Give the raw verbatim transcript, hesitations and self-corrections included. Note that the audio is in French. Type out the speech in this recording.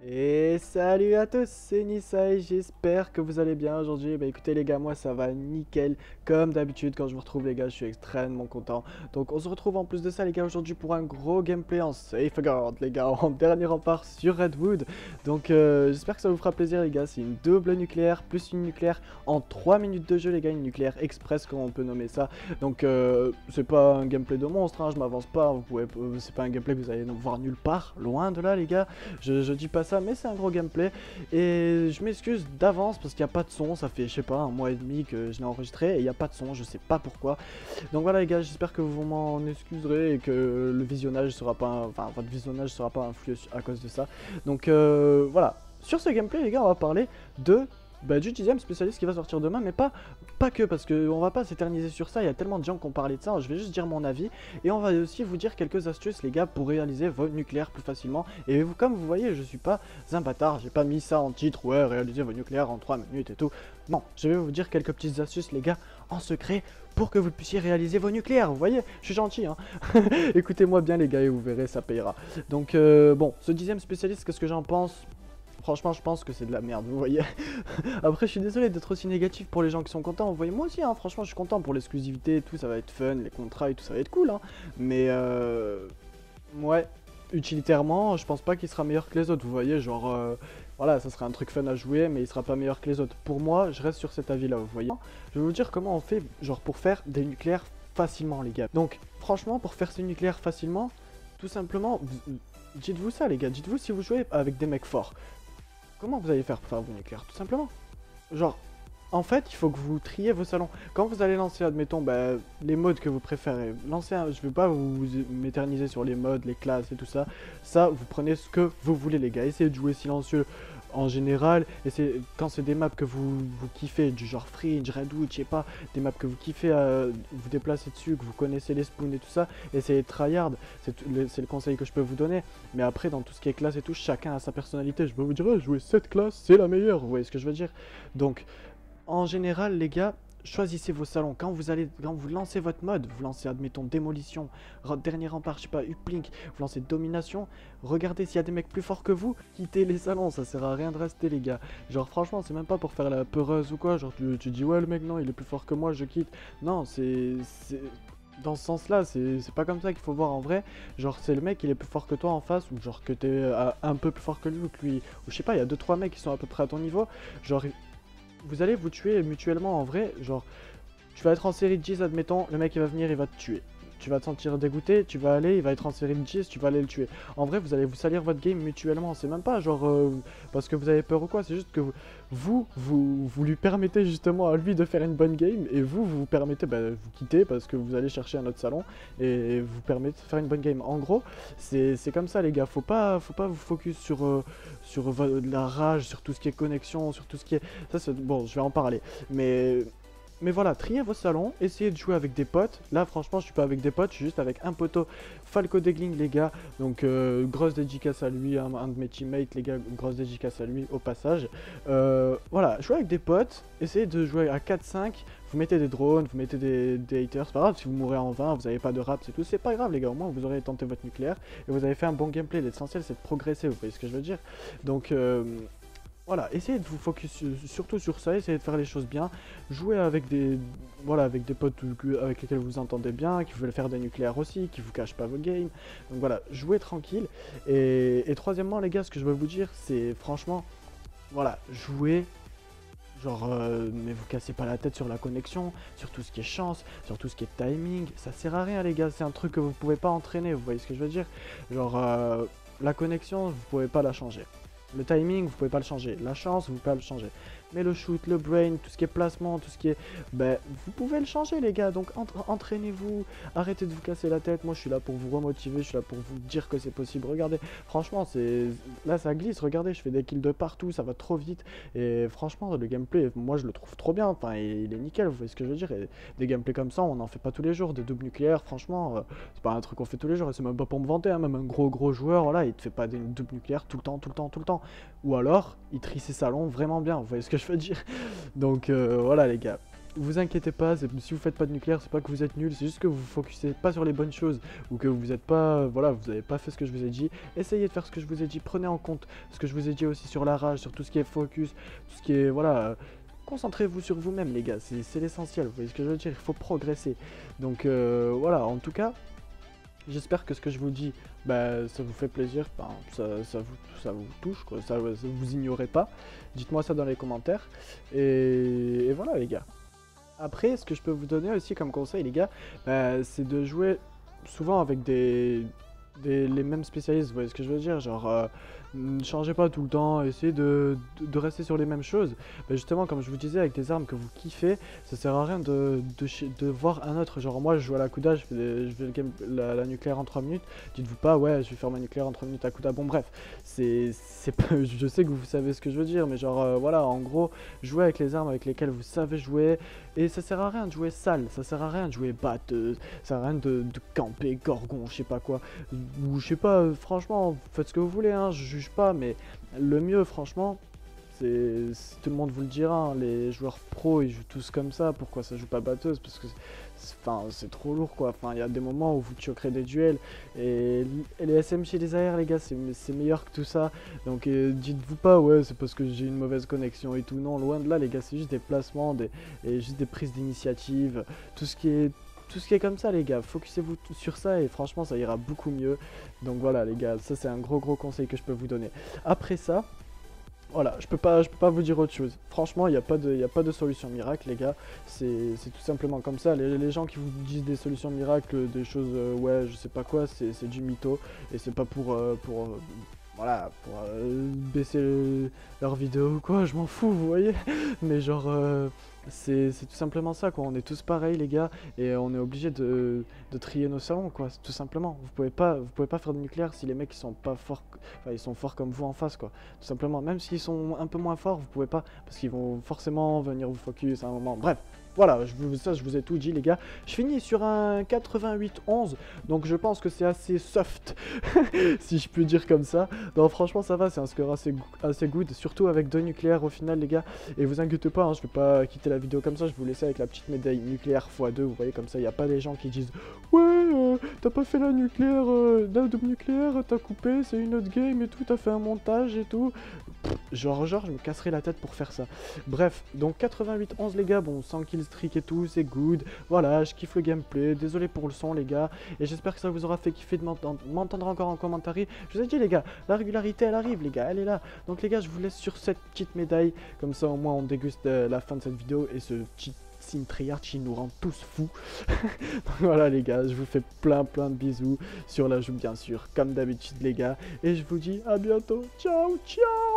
Et salut à tous, c'est Nissa et j'espère que vous allez bien aujourd'hui. Bah écoutez les gars, moi ça va nickel. Comme d'habitude quand je vous retrouve les gars, je suis extrêmement content. Donc on se retrouve en plus de ça les gars aujourd'hui pour un gros gameplay en Safeguard les gars, en dernier rempart sur Redwood. Donc euh, j'espère que ça vous fera plaisir les gars, c'est une double nucléaire plus une nucléaire en trois minutes de jeu les gars, une nucléaire express comme on peut nommer ça. Donc euh, c'est pas un gameplay de monstre, hein, je m'avance pas, vous pouvez, euh, c'est pas un gameplay que vous allez voir nulle part, loin de là les gars. Je, je dis pas ça, mais c'est un gros gameplay et je m'excuse d'avance parce qu'il n'y a pas de son. Ça fait je sais pas un mois et demi que je l'ai enregistré et il n'y a pas de son, je sais pas pourquoi. Donc voilà les gars, j'espère que vous m'en excuserez et que le visionnage sera pas, enfin votre visionnage sera pas influé à cause de ça. Donc euh, voilà, sur ce gameplay les gars, on va parler de bah, du dixième spécialiste qui va sortir demain, mais pas, pas que, parce qu'on va pas s'éterniser sur ça, il y a tellement de gens qui ont parlé de ça, je vais juste dire mon avis, et on va aussi vous dire quelques astuces les gars pour réaliser vos nucléaires plus facilement, et vous, comme vous voyez, je suis pas un bâtard, j'ai pas mis ça en titre, ouais, réaliser vos nucléaires en trois minutes et tout, non, je vais vous dire quelques petites astuces les gars, en secret, pour que vous puissiez réaliser vos nucléaires, vous voyez, je suis gentil, hein. Écoutez-moi bien les gars, et vous verrez, ça payera. Donc, euh, bon, ce dixième spécialiste, qu'est-ce que j'en pense ? Franchement, je pense que c'est de la merde, vous voyez. Après, je suis désolé d'être aussi négatif pour les gens qui sont contents. Vous voyez, moi aussi, hein, franchement, je suis content pour l'exclusivité et tout. Ça va être fun, les contrats et tout, ça va être cool. Hein. Mais, euh... ouais, utilitairement, je pense pas qu'il sera meilleur que les autres. Vous voyez, genre, euh... voilà, ça serait un truc fun à jouer, mais il sera pas meilleur que les autres. Pour moi, je reste sur cet avis-là, vous voyez. Je vais vous dire comment on fait, genre, pour faire des nucléaires facilement, les gars. Donc, franchement, pour faire ces nucléaires facilement, tout simplement, dites-vous ça, les gars. Dites-vous si vous jouez avec des mecs forts. Comment vous allez faire pour faire vos nucléaires? Tout simplement. Genre, en fait, il faut que vous triez vos salons. Quand vous allez lancer, admettons, bah, les modes que vous préférez. Lancer un... Je ne vais pas vous m'éterniser sur les modes, les classes et tout ça. Ça, vous prenez ce que vous voulez, les gars. Essayez de jouer silencieux en général. Et quand c'est des maps que vous, vous kiffez, du genre Fringe, Redwood, je sais pas, des maps que vous kiffez, euh, vous déplacez dessus, que vous connaissez les spawns et tout ça, essayez de tryhard, c'est le, le conseil que je peux vous donner. Mais après, dans tout ce qui est classe et tout, chacun a sa personnalité. Je peux vous dire, oh, jouer cette classe, c'est la meilleure, vous voyez ce que je veux dire. Donc, en général, les gars, choisissez vos salons. Quand vous allez, quand vous lancez votre mode, vous lancez, admettons, démolition, dernier rempart, je sais pas, uplink, vous lancez domination, regardez s'il y a des mecs plus forts que vous, quittez les salons, ça sert à rien de rester, les gars. Genre, franchement, c'est même pas pour faire la peureuse ou quoi, genre, tu, tu dis, ouais, le mec, non, il est plus fort que moi, je quitte. Non, c'est... Dans ce sens-là, c'est pas comme ça qu'il faut voir en vrai. Genre, c'est le mec, il est plus fort que toi en face, ou genre que t'es euh, un peu plus fort que lui, ou que lui, ou je sais pas, il y a deux trois mecs qui sont à peu près à ton niveau. Genre, vous allez vous tuer mutuellement en vrai, genre, tu vas être en série de dix, admettons, le mec il va venir, il va te tuer. Tu vas te sentir dégoûté, tu vas aller, il va être en série de dix, tu vas aller le tuer. En vrai, vous allez vous salir votre game mutuellement, c'est même pas genre euh, parce que vous avez peur ou quoi, c'est juste que vous, vous, vous, vous lui permettez justement à lui de faire une bonne game, et vous, vous vous permettez, bah, vous quitter parce que vous allez chercher un autre salon, et vous permettez de faire une bonne game. En gros, c'est comme ça les gars, faut pas, faut pas vous focus sur, euh, sur la rage, sur tout ce qui est connexion, sur tout ce qui est... Ça c'est... Bon, je vais en parler, mais... Mais voilà, triez vos salons, essayez de jouer avec des potes. Là, franchement, je suis pas avec des potes, je suis juste avec un poteau Falco Degling, les gars. Donc, euh, grosse dédicace à lui, un, un de mes teammates, les gars, grosse dédicace à lui, au passage. Euh, voilà, jouez avec des potes, essayez de jouer à quatre cinq. Vous mettez des drones, vous mettez des, des haters, c'est pas grave, si vous mourrez en vain, vous n'avez pas de rap, c'est tout, c'est pas grave les gars, au moins vous aurez tenté votre nucléaire et vous avez fait un bon gameplay. L'essentiel c'est de progresser, vous voyez ce que je veux dire. Donc... Euh, Voilà, essayez de vous focus surtout sur ça, essayez de faire les choses bien, jouez avec des, voilà, avec des potes avec lesquels vous entendez bien, qui veulent faire des nucléaires aussi, qui vous cachent pas vos games, donc voilà, jouez tranquille, et, et troisièmement les gars, ce que je veux vous dire, c'est franchement, voilà, jouez, genre, euh, mais vous cassez pas la tête sur la connexion, sur tout ce qui est chance, sur tout ce qui est timing, ça sert à rien les gars, c'est un truc que vous pouvez pas entraîner, vous voyez ce que je veux dire, genre, euh, la connexion, vous pouvez pas la changer. Le timing, vous pouvez pas le changer. La chance, vous pouvez pas le changer. Mais le shoot, le brain, tout ce qui est placement, tout ce qui est... Ben, vous pouvez le changer, les gars. Donc, entre, entraînez-vous. Arrêtez de vous casser la tête. Moi, je suis là pour vous remotiver. Je suis là pour vous dire que c'est possible. Regardez, franchement, c'est... Là, ça glisse. Regardez, je fais des kills de partout. Ça va trop vite. Et franchement, le gameplay, moi, je le trouve trop bien. Enfin, il est nickel. Vous voyez ce que je veux dire. Et des gameplays comme ça, on n'en fait pas tous les jours. Des doubles nucléaires, franchement, euh, c'est pas un truc qu'on fait tous les jours. Et c'est même pas pour me vanter. Hein. Même un gros, gros joueur, voilà, il te fait pas des doubles nucléaires tout le temps, tout le temps, tout le temps. Ou alors, il trie ses salons vraiment bien, vous voyez ce que je veux dire. Donc euh, voilà les gars. vous inquiétez pas, si vous faites pas de nucléaire, c'est pas que vous êtes nul, c'est juste que vous vous focusez pas sur les bonnes choses ou que vous êtes pas, voilà, vous avez pas fait ce que je vous ai dit. Essayez de faire ce que je vous ai dit, prenez en compte ce que je vous ai dit aussi sur la rage, sur tout ce qui est focus, tout ce qui est, voilà, euh, concentrez-vous sur vous-même les gars, c'est l'essentiel, vous voyez ce que je veux dire, il faut progresser. Donc euh, voilà, en tout cas, j'espère que ce que je vous dis, bah, ça vous fait plaisir, enfin, ça, ça, vous, ça vous touche, quoi, ça, ça vous ignorez pas. Dites-moi ça dans les commentaires. Et, et voilà les gars. Après, ce que je peux vous donner aussi comme conseil, les gars, bah, c'est de jouer souvent avec des, des les mêmes spécialistes, vous voyez ce que je veux dire, genre, euh, ne changez pas tout le temps, essayez de, de, de rester sur les mêmes choses. Bah, justement, comme je vous disais, avec des armes que vous kiffez, ça sert à rien de, de, de voir un autre, genre moi je joue à la Kuda, je fais, des, je fais le game, la, la nucléaire en trois minutes, dites-vous pas, ouais, je vais faire ma nucléaire en trois minutes à Kuda, bon bref, c'est, je sais que vous savez ce que je veux dire, mais genre, euh, voilà, en gros, jouez avec les armes avec lesquelles vous savez jouer, et ça sert à rien de jouer sale, ça sert à rien de jouer batteuse, ça sert à rien de, de camper, gorgon, je sais pas quoi, ou je sais pas, euh, franchement, faites ce que vous voulez, hein, je juge pas, mais le mieux, franchement, c'est, tout le monde vous le dira, hein, les joueurs pros, ils jouent tous comme ça, pourquoi ça joue pas batteuse, parce que enfin, c'est trop lourd, quoi, enfin, il y a des moments où vous choquerez des duels, et, et les S M G des A R, les gars, c'est meilleur que tout ça, donc euh, dites-vous pas, ouais, c'est parce que j'ai une mauvaise connexion et tout, non, loin de là, les gars, c'est juste des placements, des, et juste des prises d'initiative, tout ce qui est... Tout ce qui est comme ça les gars, focussez-vous sur ça et franchement ça ira beaucoup mieux. Donc voilà les gars, ça c'est un gros gros conseil que je peux vous donner. Après ça, voilà, je peux pas, je peux pas vous dire autre chose. Franchement, il n'y a pas de, il y a pas de solution miracle les gars. C'est tout simplement comme ça. Les, les gens qui vous disent des solutions miracles, des choses, euh, ouais, je sais pas quoi, c'est du mytho et c'est pas pour, euh, pour euh, voilà, pour euh, baisser le, leur vidéo ou quoi, je m'en fous, vous voyez. Mais genre, euh, c'est tout simplement ça, quoi. On est tous pareils, les gars, et on est obligé de, de trier nos salons, quoi, tout simplement. Vous pouvez pas, vous pouvez pas faire de nucléaire si les mecs ils sont pas forts, enfin ils sont forts comme vous en face, quoi. Tout simplement, même s'ils sont un peu moins forts, vous pouvez pas, parce qu'ils vont forcément venir vous focus à un moment. Bref. Voilà, je vous, ça je vous ai tout dit les gars. Je finis sur un quatre-vingt-huit onze, donc je pense que c'est assez soft, si je peux dire comme ça. Non franchement ça va, c'est un score assez, assez good, surtout avec deux nucléaires au final les gars. Et vous inquiétez pas, hein, je vais pas quitter la vidéo comme ça, je vais vous laisser avec la petite médaille nucléaire fois deux, vous voyez comme ça, il n'y a pas des gens qui disent « Ouais, euh, t'as pas fait la nucléaire, euh, la double nucléaire, t'as coupé, c'est une autre game et tout, t'as fait un montage et tout. » Genre, genre, je me casserai la tête pour faire ça. Bref, donc quatre-vingt-huit onze les gars, bon, sans kill streak et tout, c'est good. Voilà, je kiffe le gameplay, désolé pour le son les gars. Et j'espère que ça vous aura fait kiffer de m'entendre encore en commentaire. Je vous ai dit les gars, la régularité elle arrive les gars, elle est là. Donc les gars, je vous laisse sur cette petite médaille. Comme ça au moins on déguste euh, la fin de cette vidéo et ce petit signe triarch qui nous rend tous fous. Donc voilà les gars, je vous fais plein plein de bisous sur la joue bien sûr, comme d'habitude les gars. Et je vous dis à bientôt, ciao ciao.